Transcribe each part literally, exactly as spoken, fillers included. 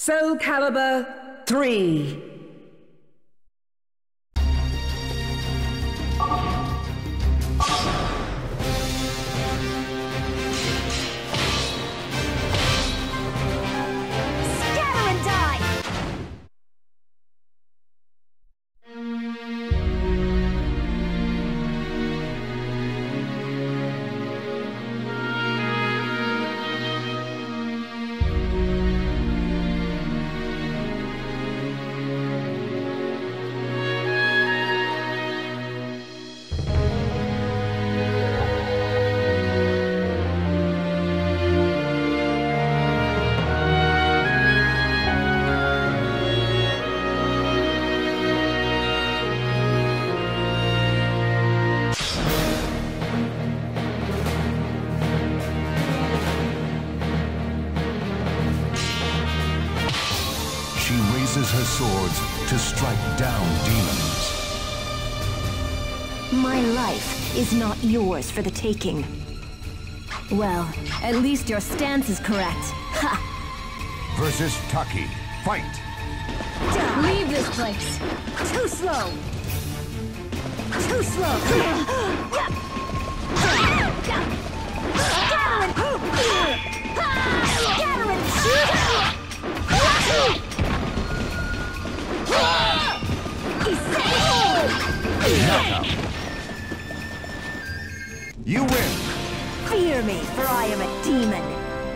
Soulcalibur three. She raises her swords to strike down demons. My life is not yours for the taking. Well, at least your stance is correct. Ha! Versus Taki. Fight! Leave this place! Too slow! Too slow! Knockout. You win! Fear me, for I am a demon!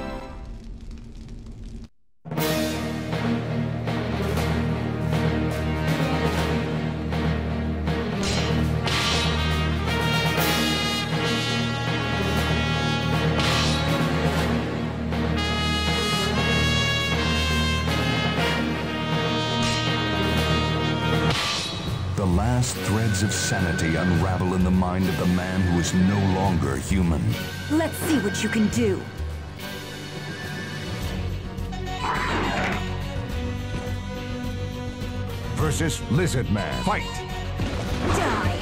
The last threads of sanity unravel in the mind of the man who is no longer human. Let's see what you can do. Versus Lizard Man. Fight! Die!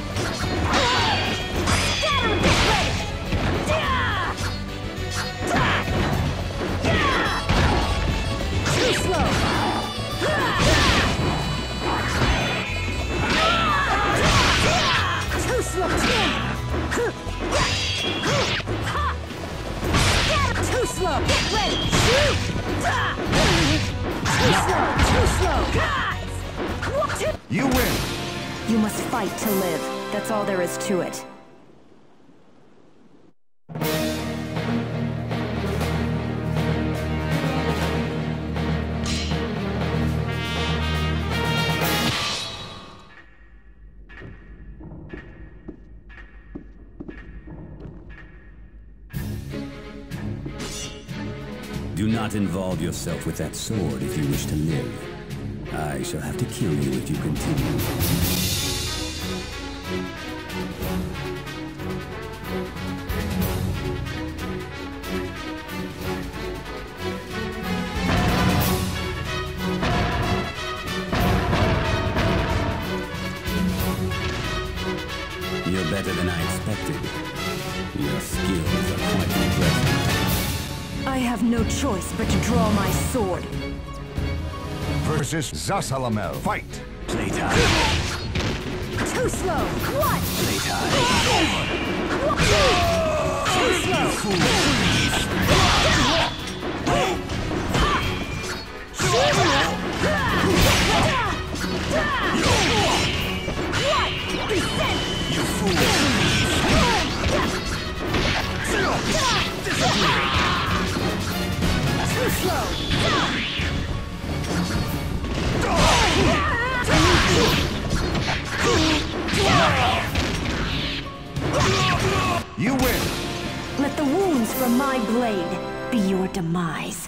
Scatter and get ready! Too slow! Too slow! Too slow! Get ready! Shoot! Too slow! Too slow! You win! You must fight to live. That's all there is to it. Do not involve yourself with that sword if you wish to live. I shall have to kill you if you continue. You're better than I expected. Your skills are quite impressive. I have no choice but to draw my sword. Versus Zasalamel. Fight! Playtime. Too slow! What? Playtime. Too slow! You fool! Too slow! You win! Let the wounds from my blade be your demise.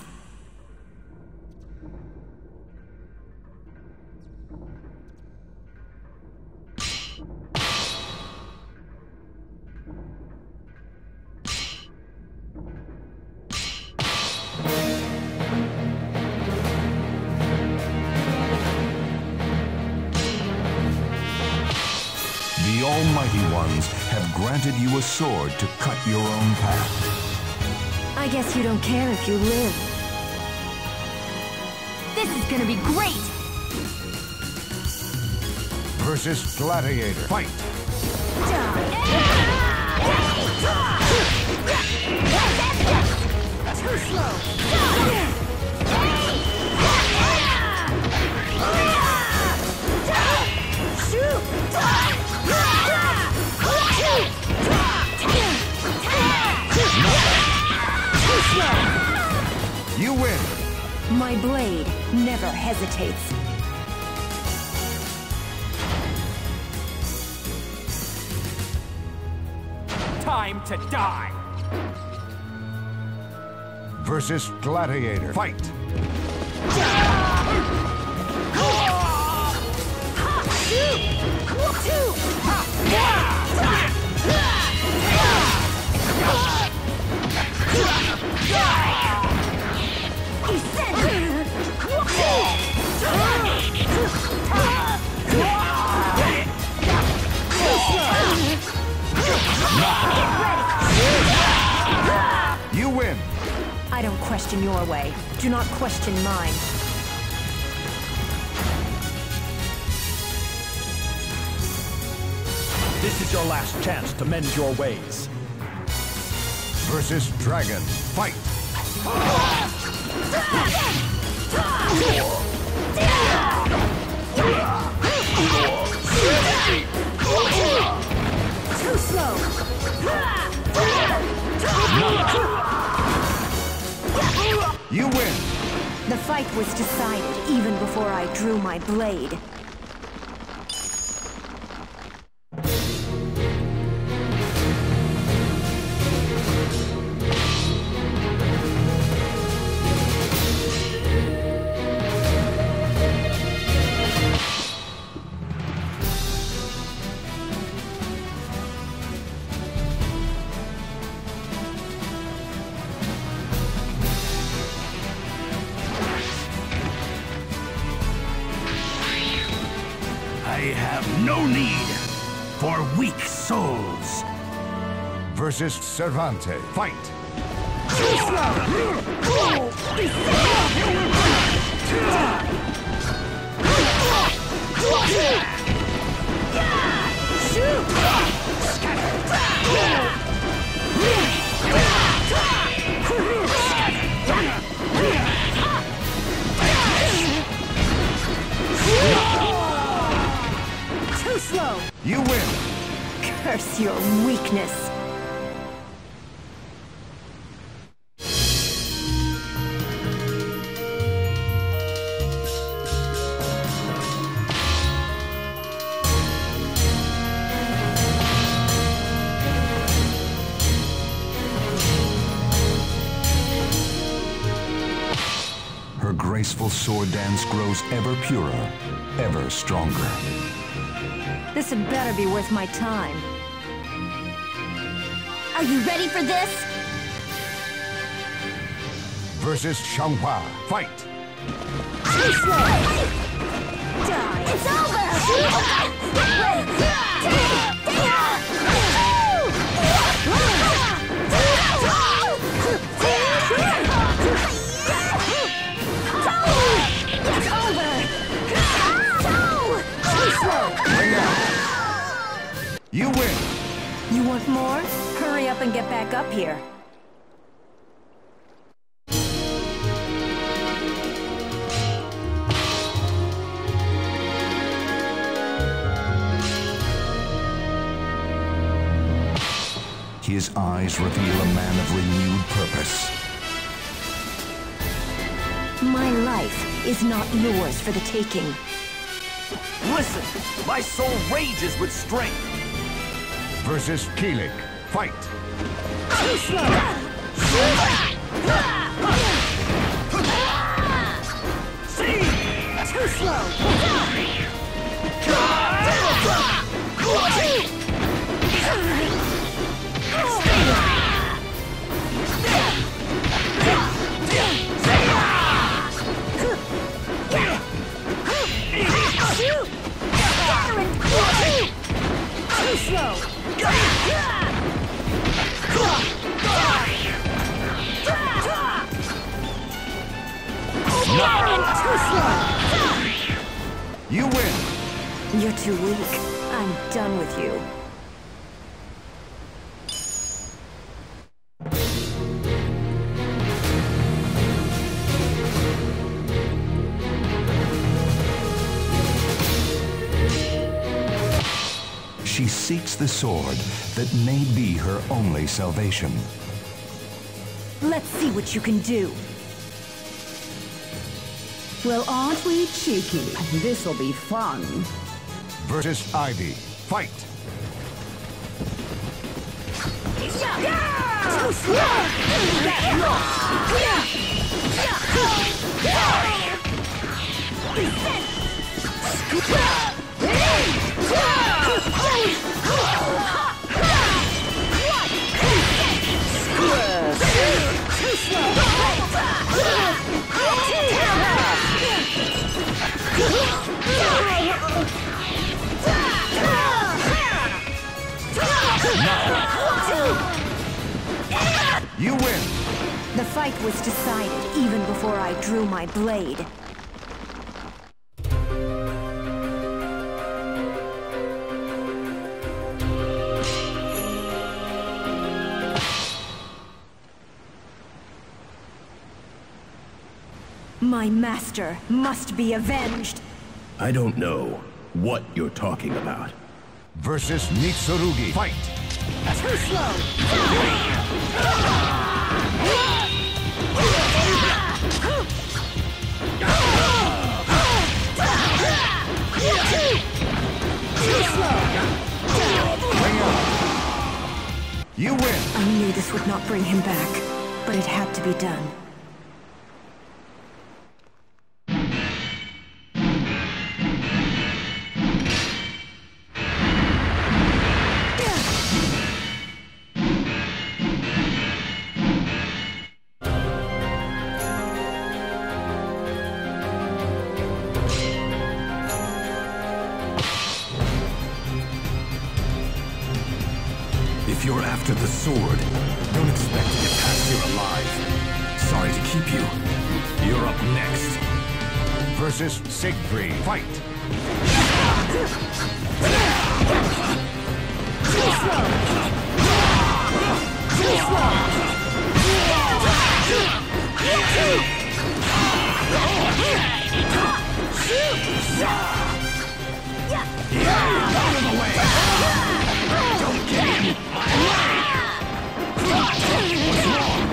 The Almighty Ones have granted you a sword to cut your own path. I guess you don't care if you live. This is gonna be great! Versus Gladiator. Fight! Too slow! Shoot! Too slow! You win! My blade never hesitates. Time to die! Versus Gladiator. Fight! You win! I don't question your way. Do not question mine. This is your last chance to mend your ways. Versus Dragon. Fight! Too slow! You win! The fight was decided even before I drew my blade. I have no need for weak souls. Versus Cervante. Fight! Too slow! You win! Curse your weakness! Her graceful sword dance grows ever purer, ever stronger. This had better be worth my time. Are you ready for this? Versus Xianghua. Fight! Too slow! Die! It's over! It's over! Too slow! Bring out! You win! You want more? Hurry up and get back up here. His eyes reveal a man of renewed purpose. My life is not yours for the taking. Listen! My soul rages with strength! Versus Kilik. Fight! Too slow! Too slow! Too slow! Too slow! You win! You're too weak. I'm done with you. She seeks the sword that may be her only salvation. Let's see what you can do. Well, aren't we cheeky? This'll be fun. Versus Ivy. Fight! You win! The fight was decided even before I drew my blade. My master must be avenged. I don't know what you're talking about. Versus Nitsurugi. Fight! Too slow! You win! I knew this would not bring him back, but it had to be done. If you're after the sword, don't expect to get past here alive. Sorry to keep you. You're up next. Versus Siegfried. Fight! Too slow! Too slow! Out of the way! Don't get in my way! What's wrong?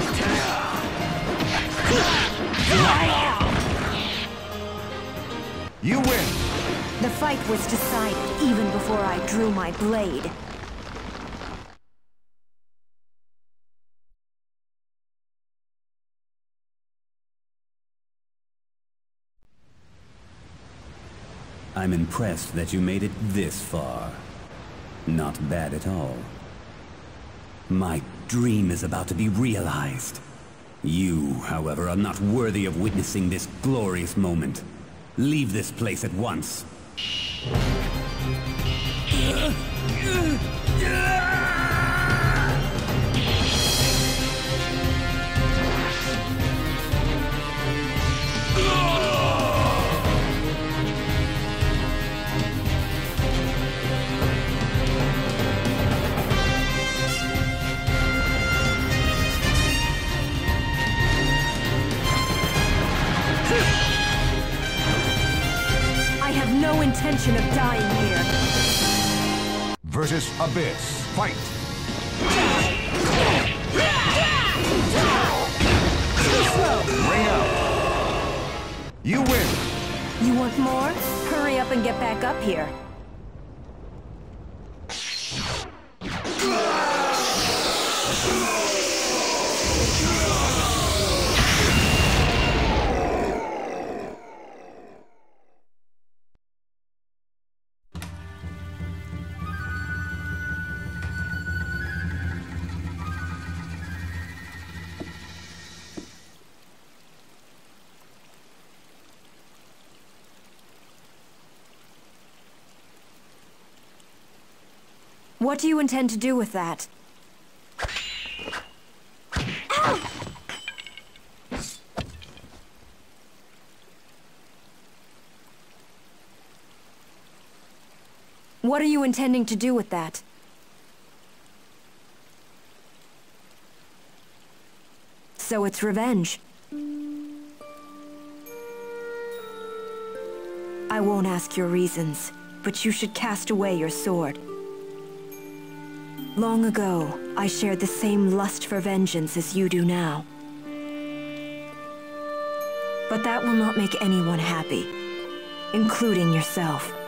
You win! The fight was decided even before I drew my blade. I'm impressed that you made it this far. Not bad at all. My dream is about to be realized. You, however, are not worthy of witnessing this glorious moment. Leave this place at once. I have no intention of dying here. Versus Abyss. Fight! Ring out! You win! You want more? Hurry up and get back up here. What do you intend to do with that? Ow! What are you intending to do with that? So it's revenge. I won't ask your reasons, but you should cast away your sword. Long ago, I shared the same lust for vengeance as you do now. But that will not make anyone happy, including yourself.